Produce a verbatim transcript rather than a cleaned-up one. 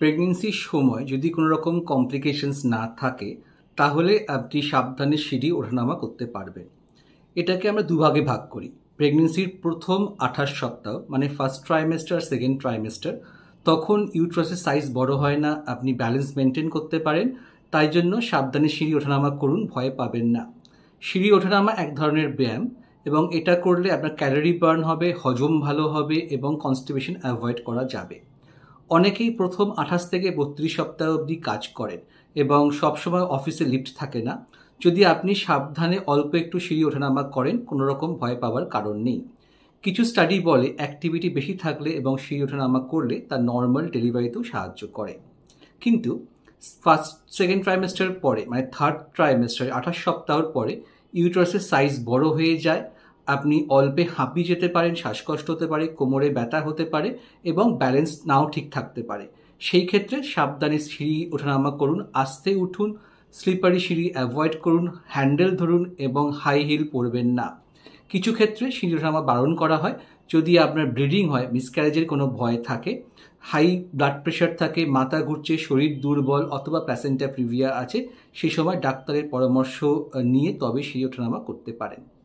প্রেগনেন্সির সময় যদি কোনো রকম কমপ্লিকেশনস না থাকে তাহলে আপনি সাবধানে সিঁড়ি ওঠানামা করতে পারবেন। এটাকে আমরা দুভাগে ভাগ করি। প্রেগনেন্সির প্রথম আঠাশ সপ্তাহ মানে ফার্স্ট ট্রাইমেস্টার সেকেন্ড ট্রাইমেস্টার, তখন ইউট্রাসের সাইজ বড় হয় না, আপনি ব্যালেন্স মেনটেন করতে পারেন, তাই জন্য সাবধানে সিঁড়ি ওঠানামা করুন, ভয় পাবেন না। সিঁড়ি ওঠানামা এক ধরনের ব্যায়াম এবং এটা করলে আপনার ক্যালোরি বার্ন হবে, হজম ভালো হবে এবং কনস্টিপেশন অ্যাভয়েড করা যাবে। অনেকেই প্রথম আঠাশ থেকে বত্রিশ সপ্তাহ অবধি কাজ করেন এবং সবসময় অফিসে লিফট থাকে না। যদি আপনি সাবধানে অল্প একটু সিঁড়ি ওঠানামা করেন, কোনো রকম ভয় পাওয়ার কারণ নেই। কিছু স্টাডি বলে অ্যাক্টিভিটি বেশি থাকলে এবং সিঁড়ি ওঠানামা করলে তা নর্মাল ডেলিভারিতেও সাহায্য করে। কিন্তু ফার্স্ট সেকেন্ড ট্রাইমেস্টার পরে মানে থার্ড ট্রাইমেস্টারে আঠাশ সপ্তাহর পরে ইউট্রাসের সাইজ বড় হয়ে যায়, আপনি অল্পে হাঁপিয়ে যেতে পারেন, শ্বাসকষ্ট হতে পারে, কোমরে ব্যথা হতে পারে এবং ব্যালেন্স নাও ঠিক থাকতে পারে। সেই ক্ষেত্রে সাবধানে সিঁড়ি ওঠানামা করুন, আস্তে উঠুন, স্লিপারি সিঁড়ি অ্যাভয়েড করুন, হ্যান্ডেল ধরুন এবং হাই হিল পরবেন না। কিছু ক্ষেত্রে সিঁড়ি ওঠানামা বারণ করা হয় যদি আপনার ব্লিডিং হয়, মিসক্যারেজের কোনো ভয় থাকে, হাই ব্লাড প্রেশার থাকে, মাথা ঘুরছে, শরীর দুর্বল অথবা প্ল্যাসেন্টা প্রিভিয়া আছে, সেই সময় ডাক্তারের পরামর্শ নিয়ে তবে সিঁড়ি ওঠানামা করতে পারেন।